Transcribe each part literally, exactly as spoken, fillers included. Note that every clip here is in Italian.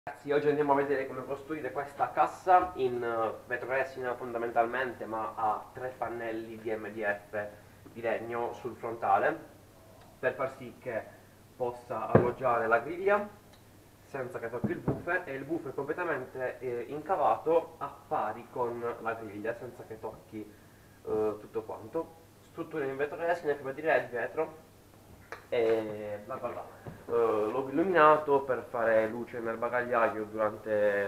Ragazzi, oggi andiamo a vedere come costruire questa cassa in uh, vetroresina fondamentalmente, ma ha tre pannelli di M D F di legno sul frontale per far sì che possa alloggiare la griglia senza che tocchi il woofer, e il woofer completamente eh, incavato a pari con la griglia senza che tocchi eh, tutto quanto. Struttura in vetroresina, fibra di vetro e bla bla bla. Uh, l'ho illuminato per fare luce nel bagagliaio durante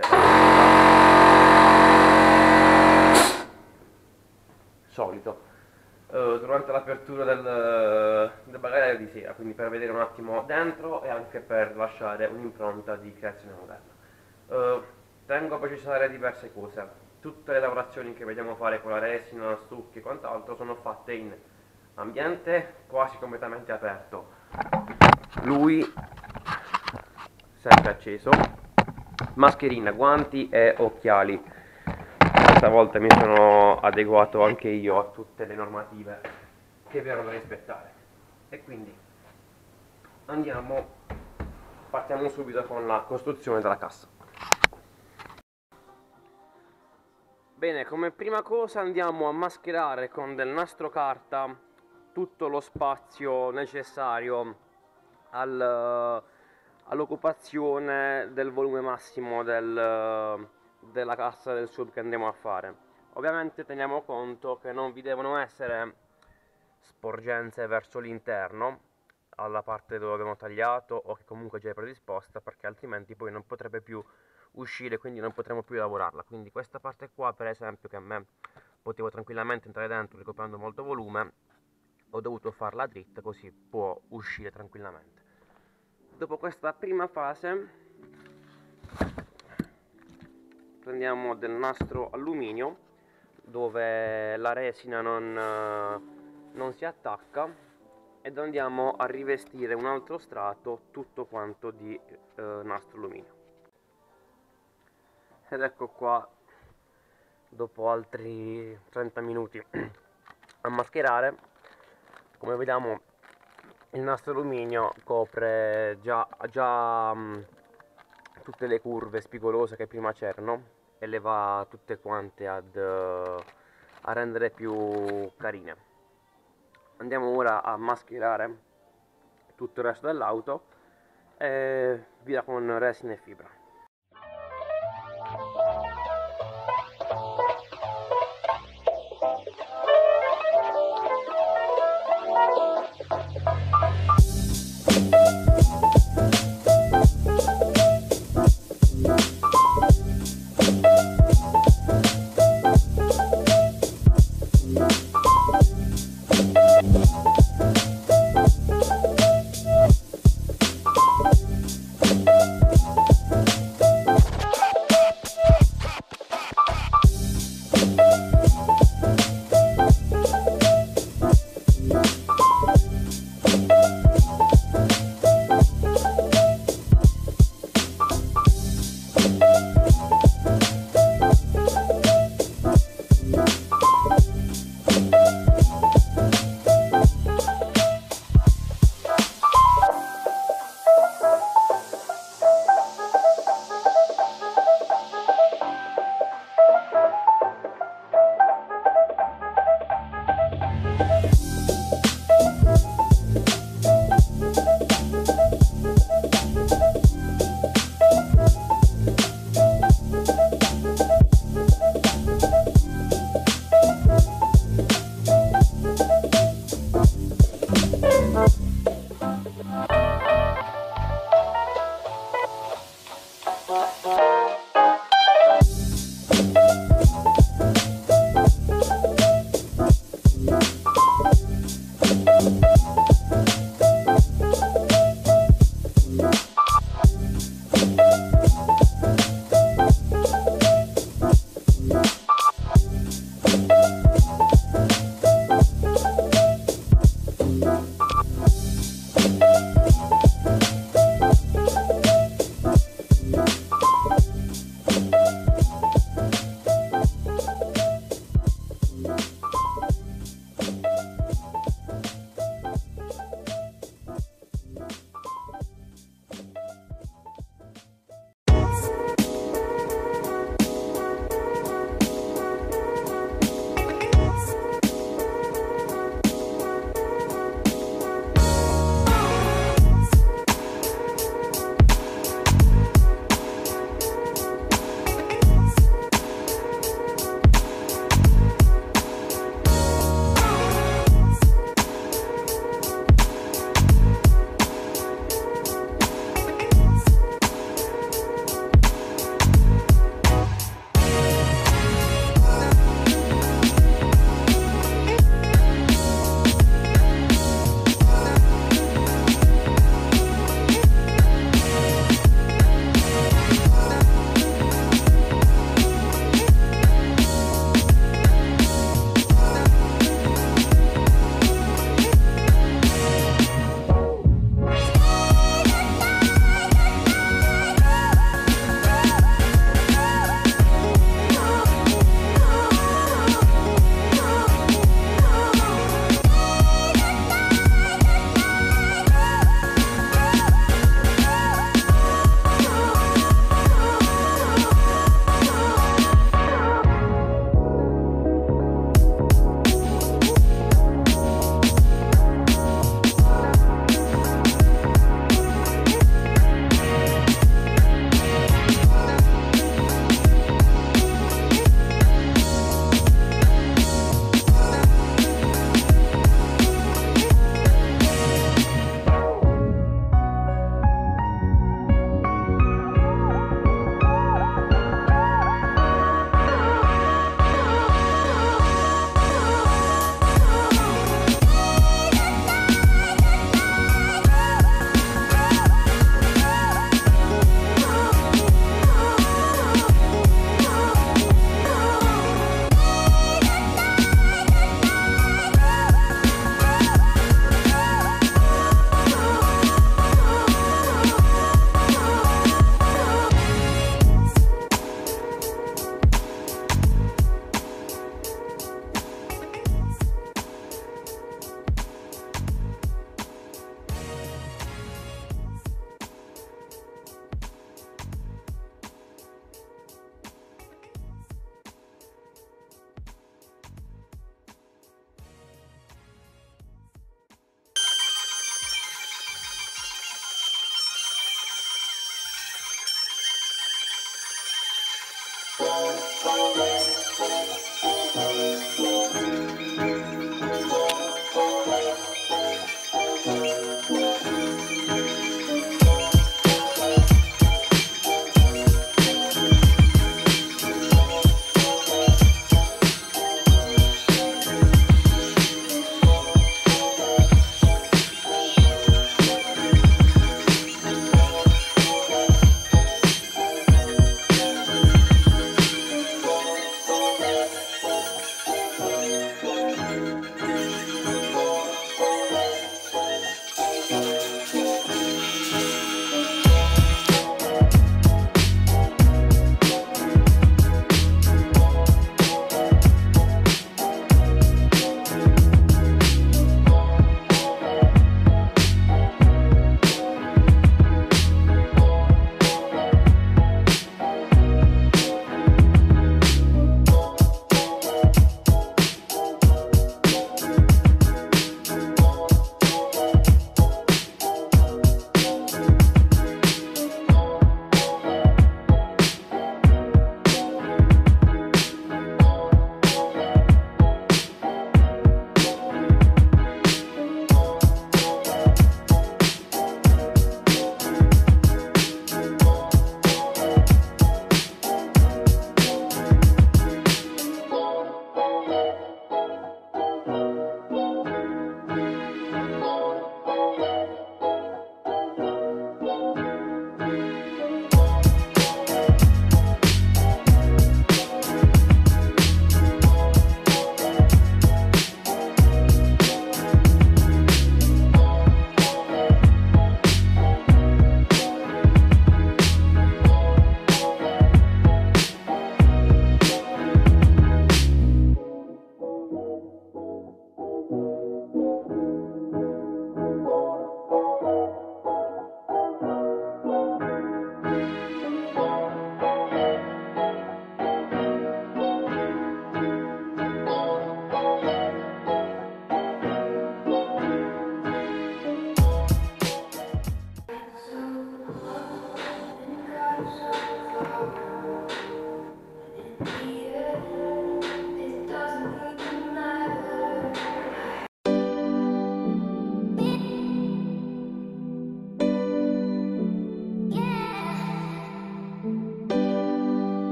solito uh, durante l'apertura del, del bagagliaio di sera, quindi per vedere un attimo dentro e anche per lasciare un'impronta di creazione moderna. Uh, tengo a precisare diverse cose: tutte le lavorazioni che vediamo fare con la resina, stucchi e quant'altro sono fatte in ambiente quasi completamente aperto, lui sempre acceso, mascherina, guanti e occhiali. Questa volta mi sono adeguato anche io a tutte le normative che vi erano da rispettare, e quindi andiamo, partiamo subito con la costruzione della cassa. Bene, come prima cosa andiamo a mascherare con del nastro carta tutto lo spazio necessario al, all'occupazione del volume massimo del, della cassa del sub che andiamo a fare. Ovviamente teniamo conto che non vi devono essere sporgenze verso l'interno, alla parte dove abbiamo tagliato o che comunque già è predisposta, perché altrimenti poi non potrebbe più uscire, quindi non potremo più lavorarla. Quindi questa parte qua, per esempio, che a me potevo tranquillamente entrare dentro ricoprendo molto volume, ho dovuto farla dritta, così può uscire tranquillamente. Dopo questa prima fase prendiamo del nastro alluminio dove la resina non, non si attacca, ed andiamo a rivestire un altro strato tutto quanto di eh, nastro alluminio. Ed ecco qua, dopo altri trenta minuti a mascherare, come vediamo il nastro alluminio copre già, già mh, tutte le curve spigolose che prima c'erano e le va tutte quante ad, uh, a rendere più carine. Andiamo ora a mascherare tutto il resto dell'auto e via con resina e fibra.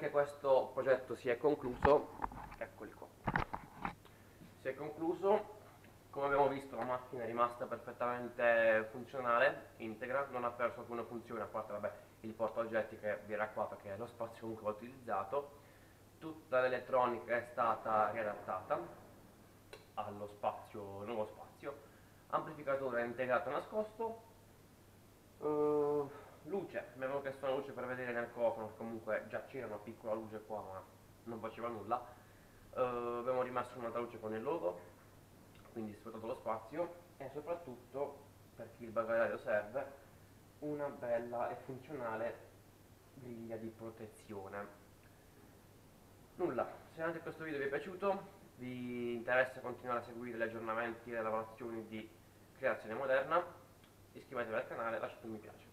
anche questo progetto si è concluso, eccoli qua, si è concluso. Come abbiamo visto la macchina è rimasta perfettamente funzionale, integra, non ha perso alcuna funzione a parte vabbè, il portaoggetti che vi era qua perché è lo spazio comunque utilizzato. Tutta l'elettronica è stata riadattata allo spazio, nuovo spazio, amplificatore integrato nascosto, uh, luce, mi avevo chiesto una luce per vedere nel cofano, comunque già c'era una piccola luce qua ma non faceva nulla. Uh, abbiamo rimesso un'altra luce con il logo, quindi sfruttato lo spazio, e soprattutto per chi il bagagliaio serve una bella e funzionale griglia di protezione. Nulla, se anche questo video vi è piaciuto, vi interessa continuare a seguire gli aggiornamenti e le lavorazioni di creazione moderna, iscrivetevi al canale e lasciate un mi piace.